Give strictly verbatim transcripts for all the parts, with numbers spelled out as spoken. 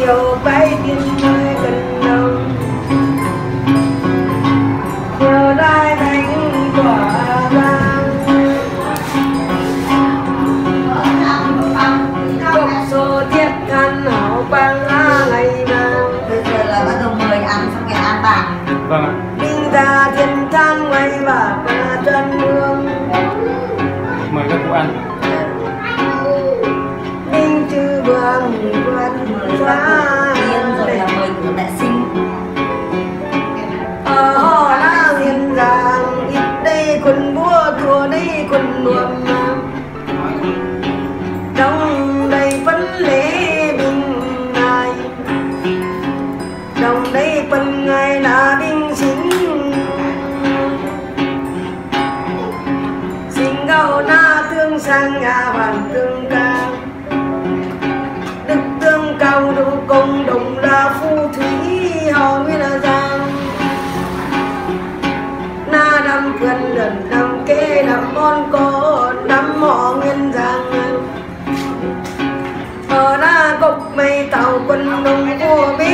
chiều bay tiên nơi gần đông chiều đai đánh quả vàng cốc số thiết than hảo quang á ngày vàng. Bây giờ là bắt đầu mời ăn xong cái ăn bạc. Vâng ạ. Đinh ra thiên than ngoài bạc và chân hương Mời các cụ ăn. Đinh chư vương quân xóa Tiên rồi là mời của đại sinh. ở họ đã hiền giang ít đây quần búa thua đây quần nuông trong đây vấn lễ bình ngài trong đây quân ngài là đinh sinh sinh gạo na tương sang nhà hoàng tương ca đức tương cao đủ công đồng là phu thủy họ mới là giang na đâm quyền lần đâm kế đâm con có đâm họ nguyên giang ở đa cốc mây tàu quân đồng vua bếp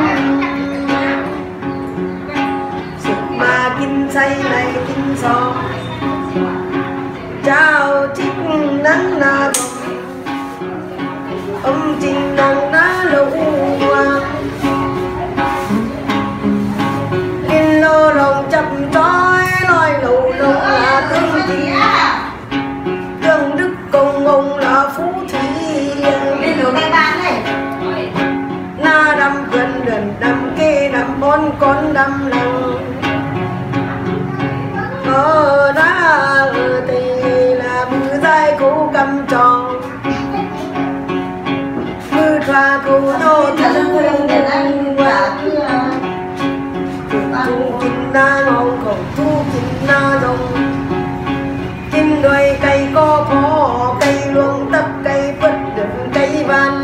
sự mà kinh say này kinh so chào trích nắng na âm trình nắng đá lũ hoa in lô lòng chập trói loi lầu lầu là tương thị tương đức công ông là phú thủy Lên đồ cái bán này. na đâm gần gần đâm kê đâm bốn con đâm lăng ở đá ở thì là mưa dài cố cầm tròn mưa thoa cố đô thân hương để anh qua thu kinh na ngon còn thu kinh na rồng kinh đôi cây có phó cây luôn tấp cây vứt đựng cây van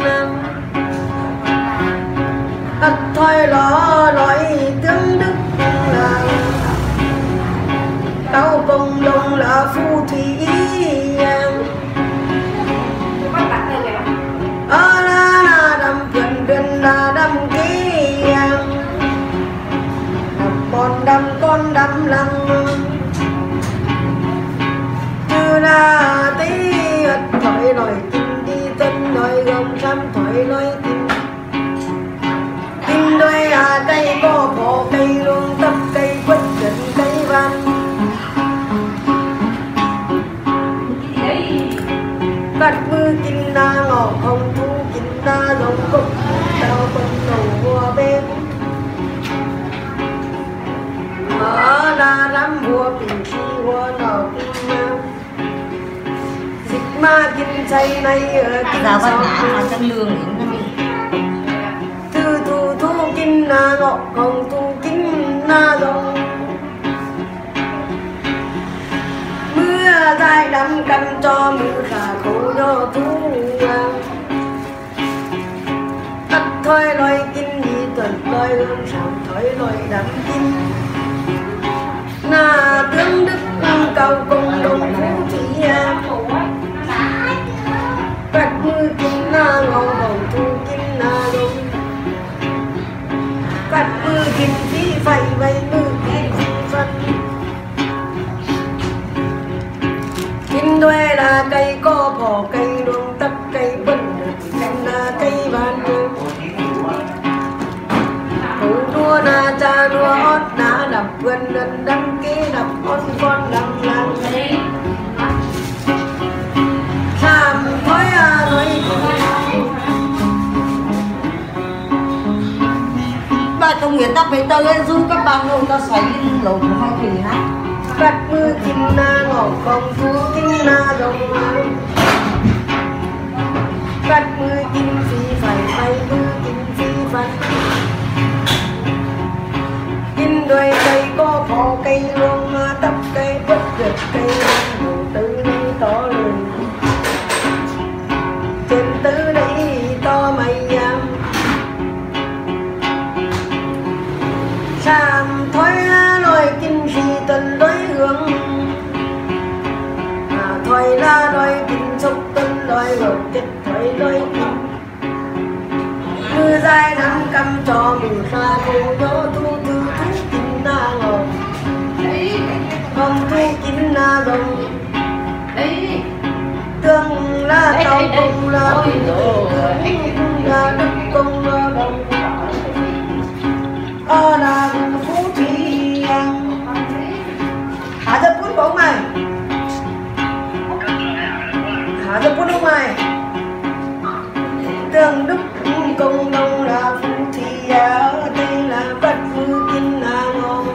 tắt thôi ló lối tướng đức là tao công đông là phu thủy ở la la đâm quyền quyền là đâm ký con đâm con đâm lăng chưa là tí thổi nổi kinh đi tân nổi gồng trăm thổi nổi kinh kinh đôi à cây có bộ cây luôn tấp cây quất định cây văn cắt mưa kinh na ngọ không thu kinh na giống cục tao quân đầu vua bên ở đa lắm vua bình khi vua nào kinh nhau dịch ma kinh say này ở kinh Giá văn sau ngã mà chân lương đến nó bị. thư thu thu kinh na ngọ không thu kinh na giống mưa dài đắm canh cho mưa khả khổ do thu tắt thôi loài kinh nhị tuần loài hương sáng thôi loài đắm kinh na tướng đức cao công đồng phú thủy cắt mưa kinh na ngầu hồng thu kinh na đông cắt mưa kinh phí phải vay mưa kinh phí phân kinh đuôi là cây có bỏ cây luôn tấp cây bẩn cành là cây vàng thủ đua na cha đua ót na đập vườn lần đâm kế đập con con đâm lăng tham thói à nói Bà công nghiệp ta phải tơ lên du các bà ngồi ta xoáy lên lầu của hai kỳ hát. cắt mưa kinh na ngỏ không thu kinh na rồng cắt mưa kinh phi phải bay mưa kinh phi phải kinh đôi cây có phò cây luôn tấp cây bất giật cây đầu tư đi to lên trên tứ đây to mây nhang sam thói lôi kinh phi tuần đối hướng à, thói la đôi kinh sốc tuần đôi gột chết thói đôi kinh mưa dài nắng cầm cho mưa xa cô nhớ thu thư thu kín na ngọc không thu kín na rồng tương là tàu công là tương là đức công là đồng ở là phú thị hạ ra phút bóng mày hạ ra phút bóng mày tương đức công đông là phú thị ở đây là bất phú kinh là ngon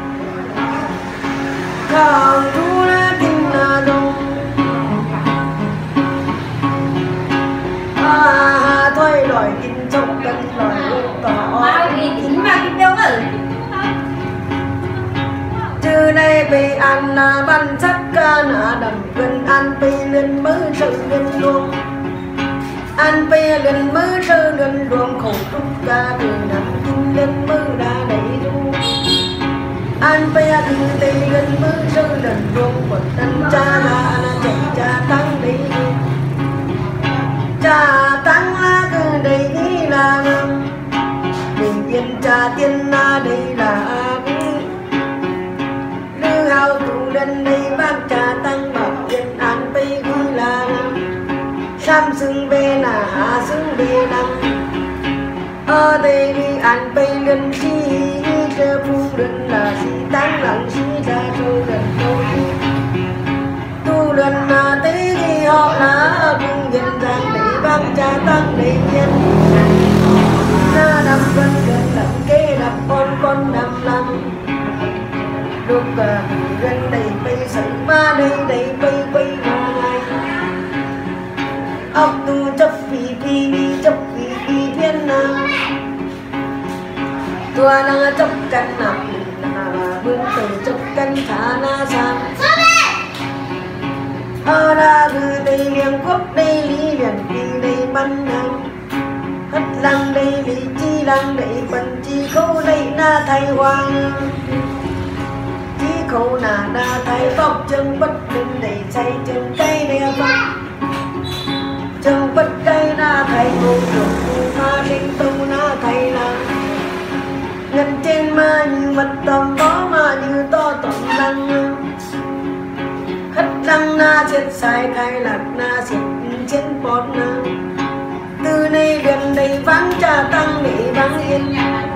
không thu là kinh là đông à thôi loại kinh trong cân loại tỏ chính mà kinh đâu rồi từ đây bị ăn là ban sắc ca nà đầm gần ăn bị lên mơ sự lên luôn ăn bị lên mơ sự lên luôn khổ trúc ca từ nằm kinh lên mơ đã đầy luôn ăn bị từ đây lên mơ sự lên luôn quật ăn cha là chạy cha tăng đi cha tăng là cứ đây là bình yên cha tiên là đây là lư hào tụ lên đây bác cha tăng bảo yên an bây ghi là sam xưng về là hạ xưng về năm ở đây đi an bây lên chi chờ phu lên là si tăng lặng si ra trôi gần tôi tu lên là tế đi họ là cung dân giang để bác cha tăng để yên na năm vân gần lặng kê đập con con năm năm lúc gần đây bây sự ma đây đây bây bây ngày ốc tu chấp vì vì chấp vì vì thiên nam tua đang chấp căn nằm là bước từ chấp căn thả na sang ở đây từ đây liền quốc đây lý liền đi đây bắn năng hết lăng đây lý chi lăng đây bắn chi khâu đây na thay hoàng chi khâu na na thay tóc chân bất định đầy say chân cây đeo băng chân bất cây na thay ngô trục ma sinh tu na thay là ngân trên ma như mật tầm bó ma như to tổng lăng khất lăng na chết sai thay lạc na xịt trên bọt na từ nay gần đây vắng cha tăng để vắng yên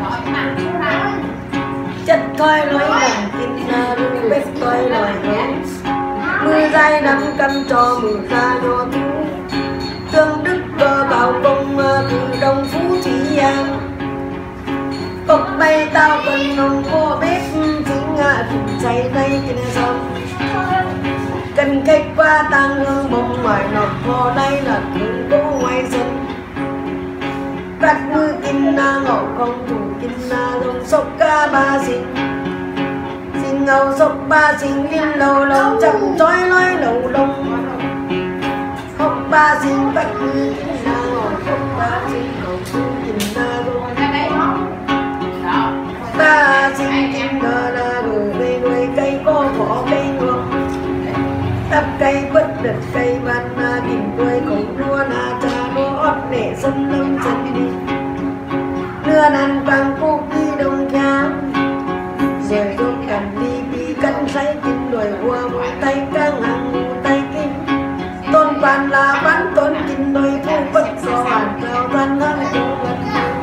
chất thôi nói bằng kinh na ru bếp tôi lời hẹn mưa dài nắng cầm cho mưa ra do thú tương đức cơ bảo công từ đông phú thị an cọc bay tao cần nồng vô bếp chính ngạ thùng say đây kinh xong cần khách qua tăng hương bông ngoài nọt kho đây là thường cố ngoài sân bắt mưa kinh na ngậu không thủ kinh na rồng sốc ca ba sinh sinh ngầu sốc ba sinh liên lâu lâu chậm trói nói lâu lông hốc ba sinh bắt mưa kinh na ngậu sốc ba sinh ngậu thủ kinh na rồng ba sinh kinh na là người đây nuôi cây có vỏ cây ngược tắp cây bất đợt cây ban na tìm quê khổng đua na cha đua ót để sân lâm chân đi đưa năn bằng cô đi đông khám rồi tôi cần đi đi cân say kinh đuổi hoa mũi tay căng hàng ngủ tay kinh tôn quan là bán tôn kinh đuổi thu bất do hàn cao văn hơn cô vật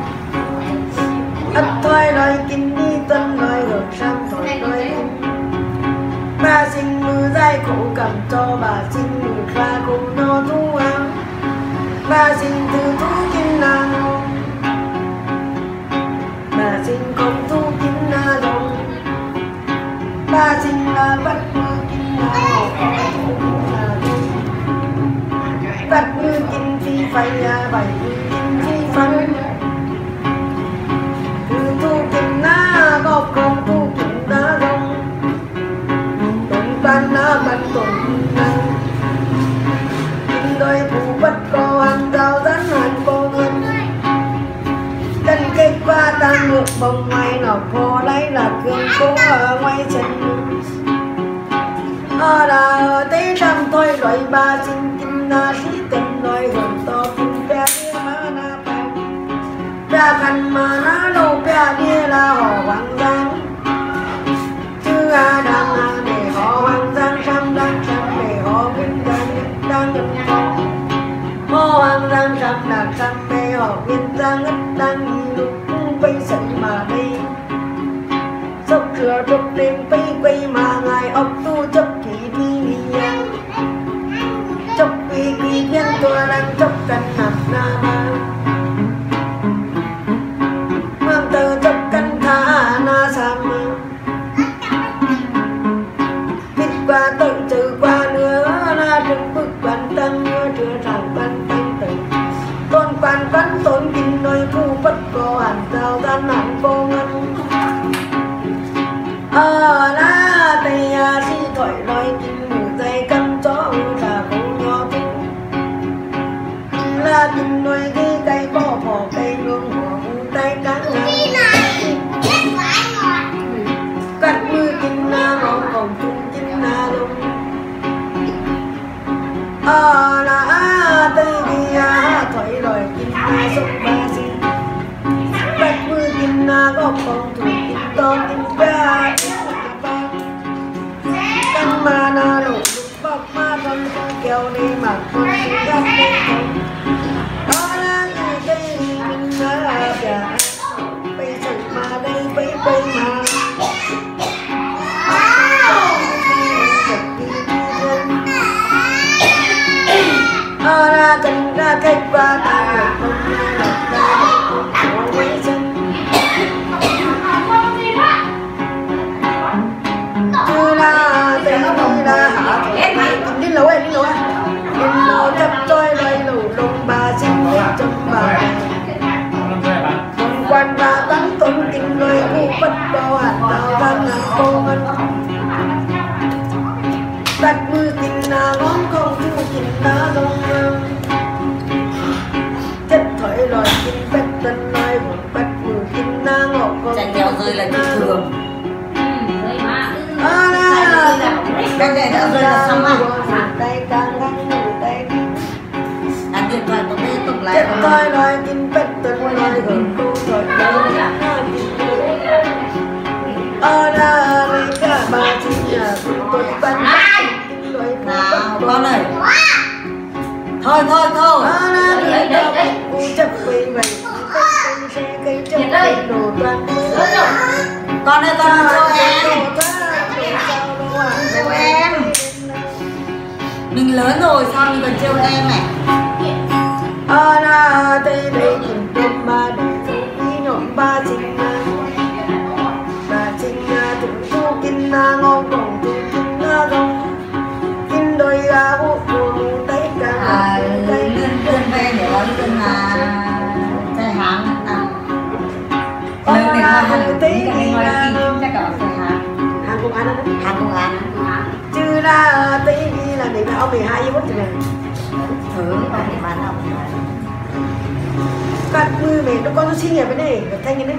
ất thoai đòi kinh đi tân đòi hưởng sang thổi đòi kinh ba sinh mưa dài khổ cầm cho bà sinh mưa ra khổ nó thu áo ba sinh từ thu kinh nàng bà sinh không thu kinh na rồng ba sinh là bắt mưa kinh na bắt mưa kinh phi phải bảy kinh phi phân từ thu kinh na gọt không thu kinh na rồng ban na ban tuần năng kinh đôi phụ bất có ăn rau rán hoàn cô ngân tân kết qua tăng ngược bông ngoài ngọc hồ lấy là cương cố ở ngoài chân ở là ở tế trăm thôi loại ba sinh kinh na sĩ tình loại hồn to kinh bé na na bang là khăn mà nó đâu bia bia là họ hoàng giang chứ à đang à để họ hoàng giang sam đang sam để họ viên giang đang ngất họ hoàng giang sam đang sam để họ viên giang ngất đang lúc bây giờ mà đây sốc rửa chụp đêm bay quay mà ngài ốc tu chấp kỳ thi niên chấp kỳ kỳ thiên tôi đang chấp cần nằm na na mang tờ chấp cần tha na sam biết qua tự trừ qua nữa na trừng bức quan tâm nữa chưa rằng quan tâm tự tôn quan văn tôn kinh nơi khu bất có hẳn giao gian hẳn vô ngân ờ la tây à si thổi nói kinh ngủ dây cắm chó là không nhỏ tu là kinh nuôi cái cây bỏ bỏ cây ngông của tay cá cắt mưa kinh na ngọn còn chung kinh na lông ờ là tây đi à thổi rồi kinh na sông ba si cắt mưa kinh na góc còn thủ kinh to kinh ca căn ma na lục lục bọc ma con kéo đi mà con gắt đi đó là người cây mình là cả bây giờ mà đây bây bây mà à ra cần ra cách ba ta được không là ta không quay chân chưa là tây là hạ đi lỗ em đi lỗ em đi lỗ chấp tôi đây lỗ lông bà xin hết trong bà quan bà tấn tôn kinh nơi khu bất bao hạt đào văn ngàn cô ngân đặt mưa kinh na ngón không thu kinh na đông chất thổi lòi kinh bách tân nói một bách mưa kinh na ngọc con chanh nhau rơi là chuyện thường. À là Cái này đã rơi là xong à? tay càng găng ngủ tay À điện thoại có thể tục lại chất không? thổi lòi kinh bách tân nói gần cô rồi đâu à là lấy cả ba chị nhà tôi bắn nào con ơi thôi thôi thôi chấp quỳ vậy cây chấp quỳ đồ toàn con ơi con ơi cho em cho em mình lớn rồi sao mình còn trêu em này à na tây đây nhìn đêm mà đi đi nhóm ba trình ba trình tụng tu kinh na ngon còn tu kinh na rong kinh đôi gà hút buồn tay cả à lươn lươn về để có lươn là chạy hàng à lươn để hoa hàng tí cái ngoài kia chắc cả chạy hàng hàng công an đó hàng công an chứ là tí đi là để ông mười hai phút rồi này thử ba để bán không cắt mưa mẹ nó con nó xinh đẹp cái này được thanh cái này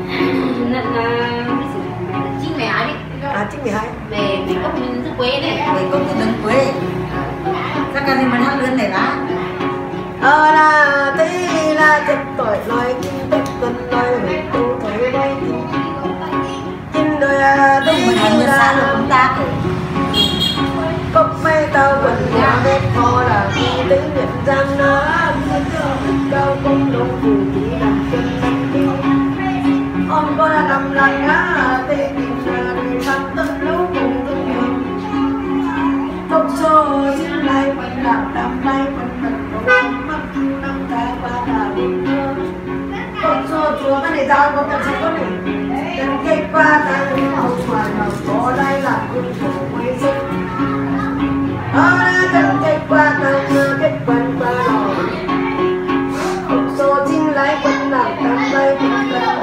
chính mẹ ai à chính mười hai mẹ mẹ có mình rất quê đấy về công ty lươn quê chắc là mình ăn lươn này đó ờ là tí là chất tội nói kinh tích tình nói hưởng tu thấy bay kinh đôi à tí mình ăn như xa được chúng ta rồi cốc mây tao quần nhà đẹp thò là khi tính nhận giang nó cao công đông phủ chỉ làm chân năm đi ông có là năm lần á tê kinh là đời sắp tân lũ cùng tương hồn tốc số xin lại vẫn đạp đạp tay vẫn thật đồ mắt chú năm tháng ba là bình thường tốc số chúa cái này tao có cần sẽ có này chân kết qua ta không ngoài nào có đây là quân thủ quay sinh ở chân kết qua ta kết quan qua rồi tốc số xin lại vẫn đạp đạp tay vẫn thật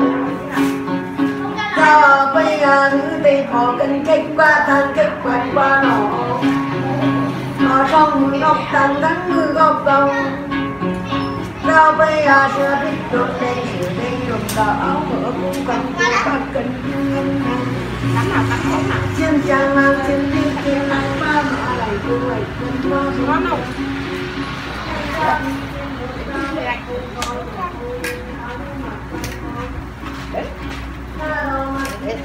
sao bây giờ nữ tây họ cần kết qua thang kết quan qua nó ở trong mùi ngọc tàng gắn mưa gọc đồng sao bây giờ chưa biết đột đen sửa đen đột đỏ áo mở cũng cần của các cần nhân trên trang mang trên đi trên nắng ba mã lại cô lại cùng qua quá nồng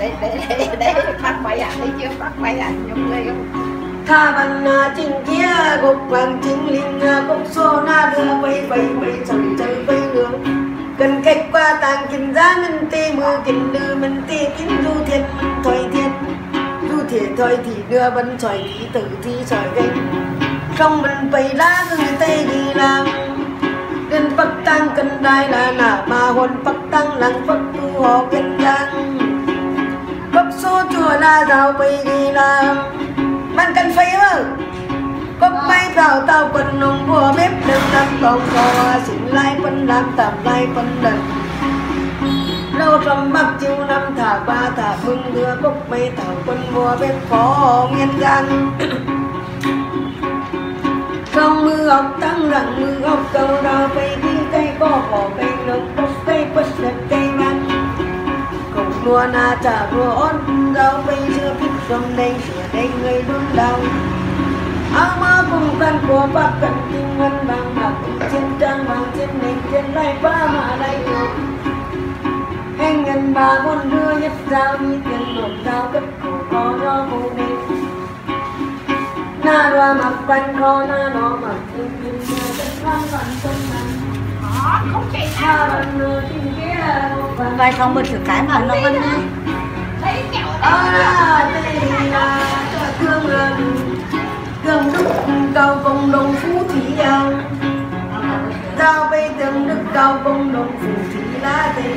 để để để để phát quay ảnh thấy chưa, phát quay ảnh trong đây không. Tha văn chính kia gục vàng chính linh gục xô na đưa bay bay bay trời trời bay đường cần cách qua tàng kinh giá mình tê mưa kinh đưa mình tê kinh du thiên mình thoại thiên du thiên thoại thì đưa bắn xoài thì tử thi xoài ganh trong mình bay lá người tây đi làm đến bắc tăng cần đai là nà mà hồn bắc tăng lăng bắc tu họ kinh giang gục xô chùa là rào bay đi làm bạn cần phải không? Cốc bay vào tàu quần nông bùa bếp đừng làm bóng cò xin lại phân làm tạm lại phân lần lâu trầm mặc chiều năm thả ba thả mừng đưa cốc bay tàu quần bùa bếp phó nguyên giang trong mưa ốc tăng rặng mưa ốc cầu đào bay đi cây có cỏ cây nông cốc cây quất đất cây bắn cầu đua na trả đua ôn rau bay chưa biết trong đây sửa đây người đun đau áo mơ cùng căn của bác cần kinh ngân bằng bạc trên trang bằng trên nền trên lại ba mà đây anh ngân ba con đưa nhất giao đi tiền nộp giao cất cổ có do mù đêm na đoa mặc quanh kho na nó mặc kinh kinh na chất loan loạn sông bằng Không chạy na bằng nửa trên kia vai không bật thử cái mà nó vẫn Thấy kẹo ở là đây là thương lần thương đức cầu công đồng phú thủy giàu giao bây thương đức cầu công đồng phú thủy lá tê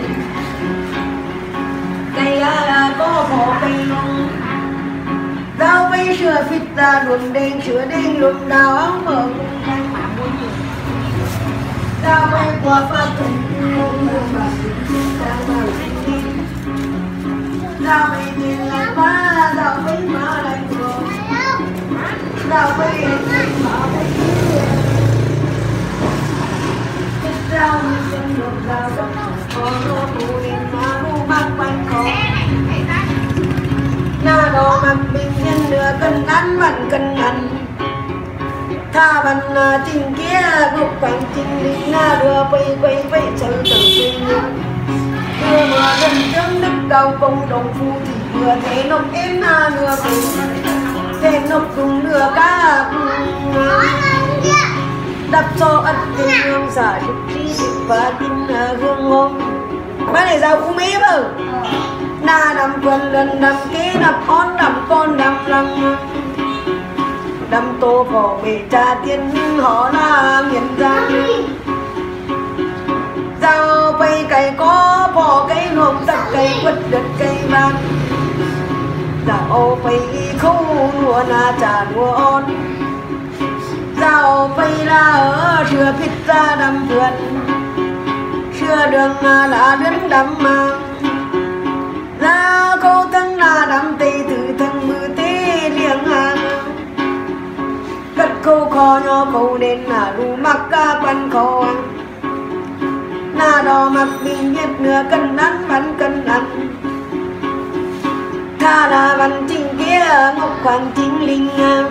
cây là có bỏ cây nông giao bây sửa phít ra luồn đen sửa đen luồn đào áo mở cùng đang mà muốn nhiều giao bây qua phát thần nông và sự giao vào giao bây tiền là má giao bây má lại rồi giao bây má bây giao bây chân được giao đất có lô bù đen má bù bác quanh khó na đồ mặc bình nhân nửa cân ăn vặn cân ăn tha vặn trình kia gục quanh trình linh na đưa bay bay bay chờ tầng sinh đưa mưa lần trước đức cao công đồng phu thì vừa thế nộp em na nửa cùng thế nộp cùng nửa cá đập cho ất tình hương xả giúp đi và tin hương ngon bác này sao cũng mếp ừ na đầm quần lần đầm kế đầm on đầm con đầm lăng đầm tô phỏ về trà tiên họ là nghiền giang giao bay cây có bỏ cây nộp tắc cây quất đất cây ban giao bay khâu lúa na trà lúa on giao bay là ở sửa phít ra đầm vườn sửa đường là đứng đầm mang ra cô thân là đam tê từ thân mưa tê liêng hàng cất cô kho nhỏ cô đến là đủ mặc ca bắn kho na đò mặc bình biết nửa cân ăn bắn cân ăn tha là bắn chính kia ngọc hoàng chính linh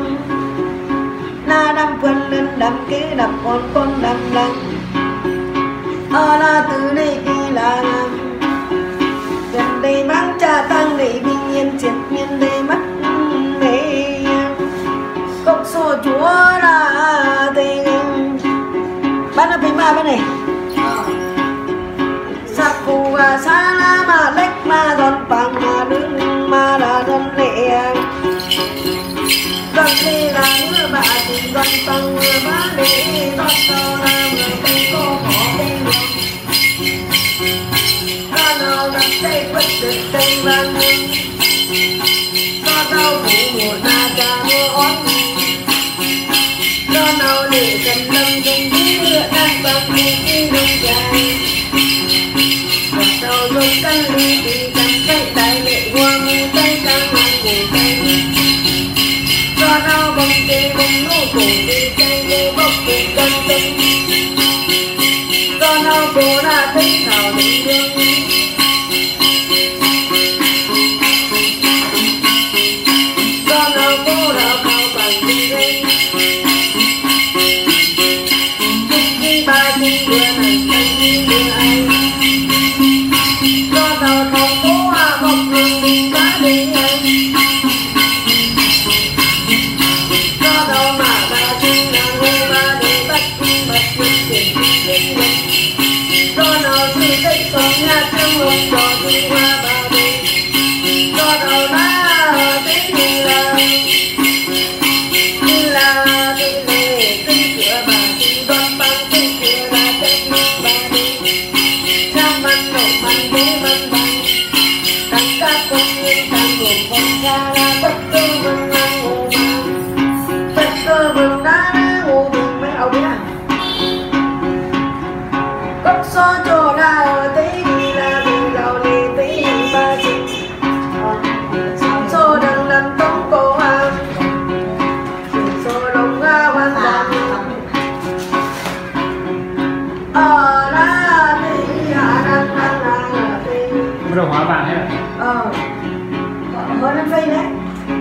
na đam quân lên đam kế đập con con đam lăng ở là từ đây đi là gần đây mang trà tăng để bình yên triệt miên đây mắt mê cốc xô chúa là tình bắt nó bình ba bên này sạc phù và xa la mà lách mà giòn bằng mà đứng mà là giòn lệ giòn lệ là mưa bạ thì giòn bằng mưa bá lệ giòn to là người tay cô khó đây nào đặt tay quất được tay vàng có đau phủ mùa na trà mưa ót do nào để cần lâm dân đi lựa đang bằng đi đi đông dài còn sau lúc căn ly thì cầm tay đại lệ hoa mù tay càng hoàng cổ tay do nào bông tê bông nô cổ đi tay lê bốc về cân tinh do nào cổ đã thấy thảo định đường do nào không có bốc đường số chỗ nào thấy đi là mình giàu đi thấy ba chinh số đằng nằm tống cổ hàng số đồng nga hoàn toàn ở là thì hạ đang đang đang thì bắt đầu hóa vàng hết rồi. ờ hơi lên phây đấy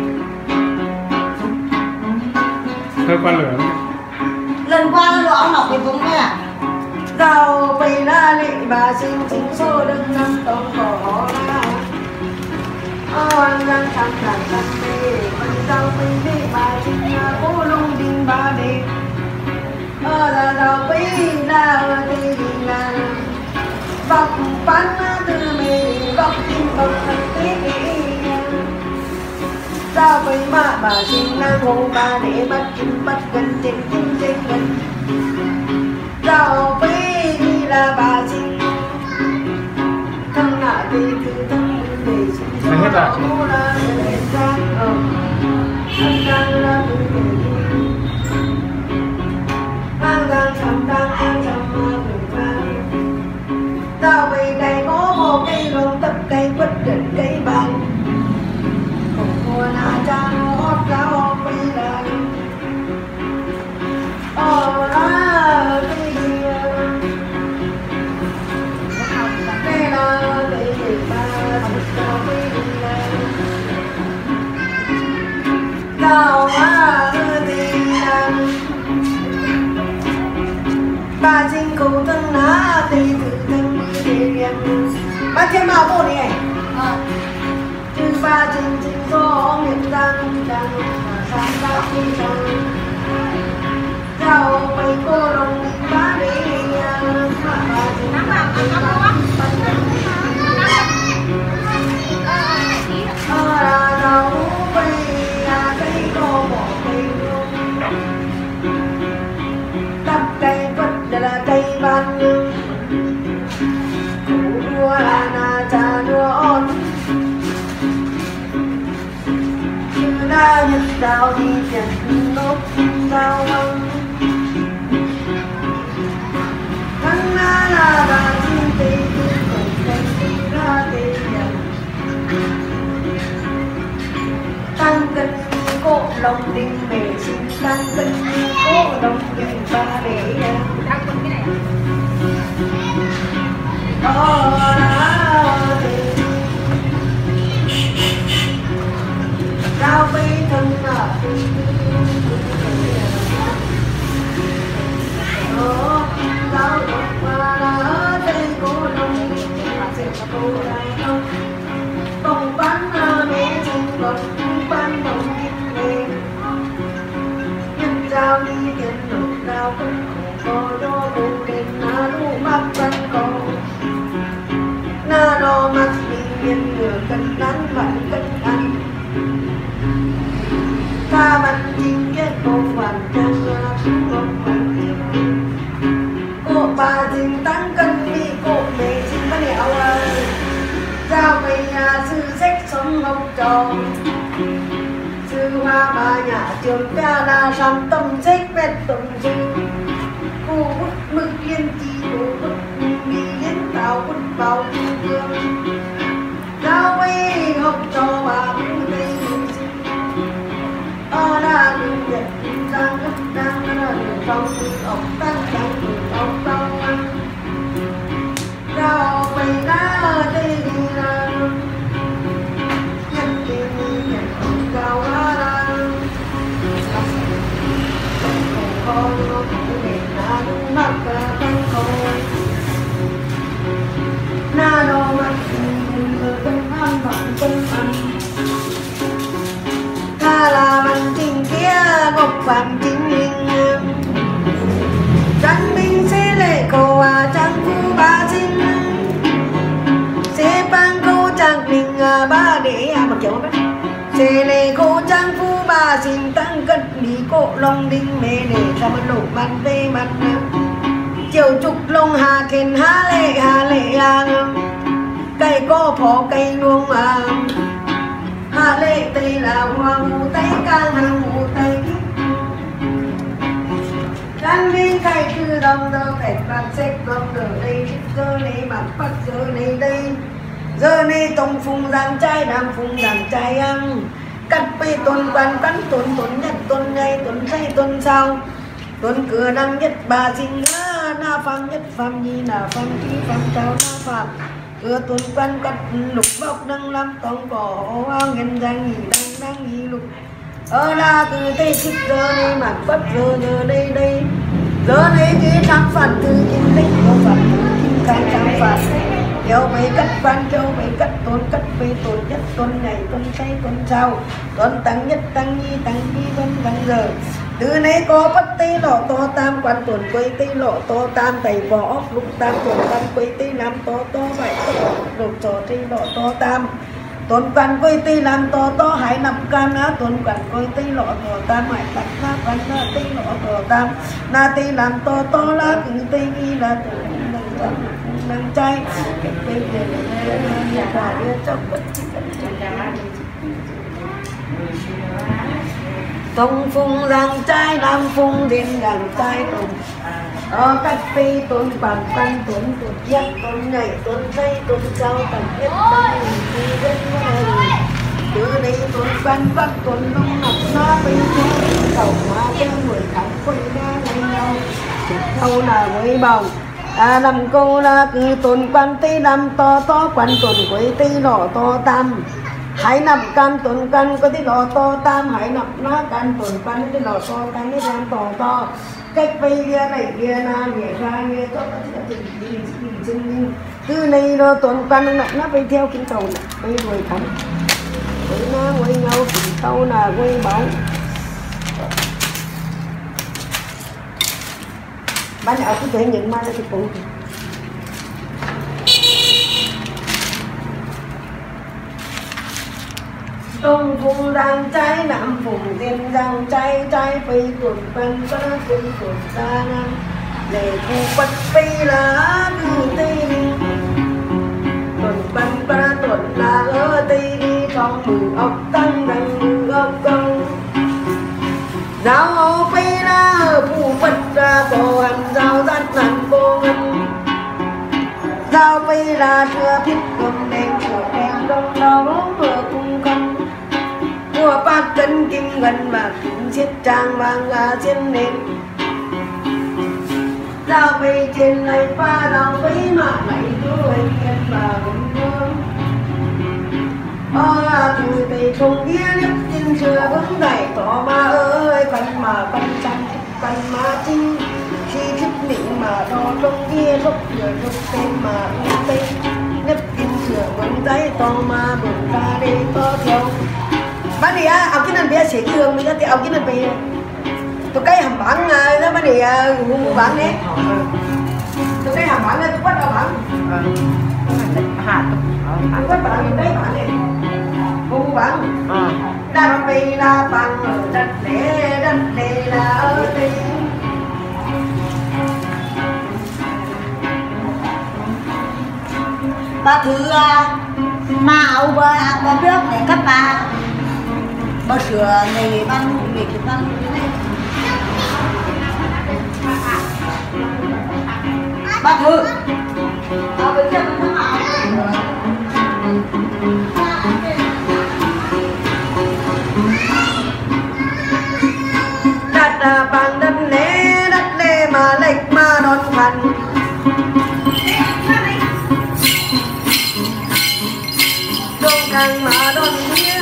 hơi qua lửa. lần qua lửa ông ngọc cái vùng này giàu bây ra lệ bà xin chính số đừng nằm tống cổ ra anh đang thằng thằng thằng mê mình giàu bây đi bà xin cố lung đình bà đi ở là giàu bây ra thì là bọc bắn từ mê bọc tim bọc thằng tế giàu bây mà bà xin đang hôn bà để bắt kim bắt gần trên kim trên gần giàu bây đi là bà xin thằng nạ về từ thằng để xin Đấy hết rồi. cô là để ra ờ anh đang là từ để anh đang chăm đang anh chăm mà về ra giàu bây đây có một cây rồng tập cây quất định cây bàn không mua na cha nó hót cao bây là ờ ra cái gì đây là đây để ba thật cao bây là cao á thì là ba chính cầu thân ná thì tự thân đi em ba thêm vào bộ này chứ ba chính chính có miền giang đang sáng ra khi sang giàu mấy cô đồng đi ba đi mà ba chính là cái ba ở là đâu bây là cái cô bỏ cây luôn tập cây vật là cây ban cụ đua là na cha đua on na nhật đào đi nhận nốt sao măng thằng na là bà chim tê tê cùng cánh đi ra tê nhận tăng cân cổ lòng đình mẹ xin tăng cân cổ lòng đình ba để Đang còn cái này ờ là tê cao bây thân là ờ cao độc và là đây cô lòng mà sẽ có cô đây không bông bán mẹ chân vật bán đồng kim mê nhân giao đi tiền lục đào không có đo bù đền na lu mắt văn cầu na đo mắt bình yên nửa cân đắn vẫn cân ăn ta bắn chính kết cô hoàn chân là cô hoàn cô bà dình tăng cân đi cô mẹ xin bắt đẻo ơi giao về nhà sư sách sống học trò sư hoa bà nhà trường ca là làm tâm sách vẹt tổng sư cô bút mực liên chi cô bút đi liên tạo bút vào trung vương giao về học trò bà cũng đây ở là đường nhật đang rất đang là đường trong ốc tăng tăng đường ốc tăng ăn giao về đã đây đi là nhân đi nhận ốc cao ra con nó cũng để na đúng mắt và tăng khôi na đo mắt người cân ăn vẫn cân ăn ta là bằng tình kia gục bằng chính mình chẳng mình sẽ lệ cầu à chẳng phu ba xin sẽ bằng câu chẳng mình à ba để à mặc kiểu đấy sẽ lệ cầu chẳng phu ba xin tăng cất đi cổ lòng đinh mê để ra mất lộ mặt về mặt chiều trục lông hà khen hà lệ hà lệ à cây có phó cây luôn à hà lệ tây là hoa ngủ tây càng hàng ngủ tây Lan viên khai thư đồng đâu phải bạc xếp đồng ở đây giờ này bạn bắt giờ này đây giờ này tông phùng giang trai đàm phùng giang trai ăn cắt bê tuần quan cắn tuần tuần nhất tuần ngày tuần say tuần sau tuần cửa năm nhất bà sinh nhớ na phạm nhất phạm nhi na phạm ký phạm trao na phạm cửa tuần quan cắt lục bọc đăng lâm tông cổ nghiên giang nhị đăng đăng nhị lục ở là từ tây xích giờ này mặt bất giờ giờ đây đây giờ này cái tham phạt từ kim tích có phạt từ kim khai tham phạt kéo mấy cắt quan kéo mấy cắt tôn cắt về tôn nhất tôn ngày tôn say tôn sau tôn tăng nhất tăng nhi tăng nhi vân vân giờ từ này có bất tây lọ to tam quan tuần quay tây lọ to tam tẩy võ lục tam tuần tam quay tây nam to to vậy lục trò tây lọ to tam tuần quan quay tây làm to to hải nằm can á tuần quan quay tây lọ to tam hải đặt na quan na tây lọ to tam na tây làm to to la cứ tây nghi là năng trai bây giờ nhà bà đưa cho bất tông phùng giang trai nam phùng thiên giang trai tông ở các phi tôn bằng căn tôn tôn nhất tôn ngày tôn tây tôn sau tầng nhất tầng đi đến từ đây tôn văn văn tôn nông ngọc na phi cầu hoa cho người khắp quay ra lấy nhau câu là với bầu à nằm câu là cứ tôn quan tây nam to to quan tôn quấy tây lọ to tam hãy nằm can tuần can có tí lọ to tam hãy nằm nó can tuần can cái lọ to tam cái tam to to cách bây kia này kia na nghĩa ra nghĩa cho từ này nó tuần can nó nó bay theo kinh tàu này bay đuổi thắm với nó quay nhau kinh tàu là quay bóng ban đầu cứ thể nhận mai thì cũng đông phùng giang trai nam phùng thiên giang trai trai phi tuần văn có tuần tuần ta nam lệ thu bất phi là cứ tây tuần văn có tuần là ở tây đi trong mừng ốc tăng đằng mừng ốc công giáo hậu phi là ở phù bất ra cổ hành giáo dắt nặng cô ngân giáo phi là chưa thích cầm đèn của đèn đông đâu vừa cung công mua bát cân kim ngân và kim chiết trang vàng là trên nền giao về trên này pha đào với mà lại tôi kết và hùng hương ô là từ tây không kia nhất trên chưa vững dậy tỏ ma ơi cần mà cần chăn cần mà chinh khi thích định mà đo trong kia lúc vừa lúc tên mà uống tây nhất trên chưa vững dậy tỏ ma bừng ra đây có theo bạn này à, ông cái này bây giờ thường bây giờ thì ông cái này bây tôi cái hầm bản đó bạn này hùng bản đấy tôi cái hầm bản này tôi bắt đầu bản hạt tôi bắt bản cái bản này hùng bản đam mê là bằng ở đất lệ đất lệ là ở đây ba thứ màu và và biết để các bà bao sửa này ban việc thì ban ba thứ ở bên kia mình thắng đất là bằng đất lệ đất lệ mà lệch mà đón thành đông càng mà đón nghĩa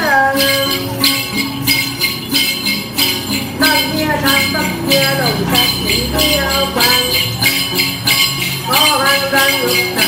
sang tóc kia đồng sắc chỉ kia quang có hàng răng ngực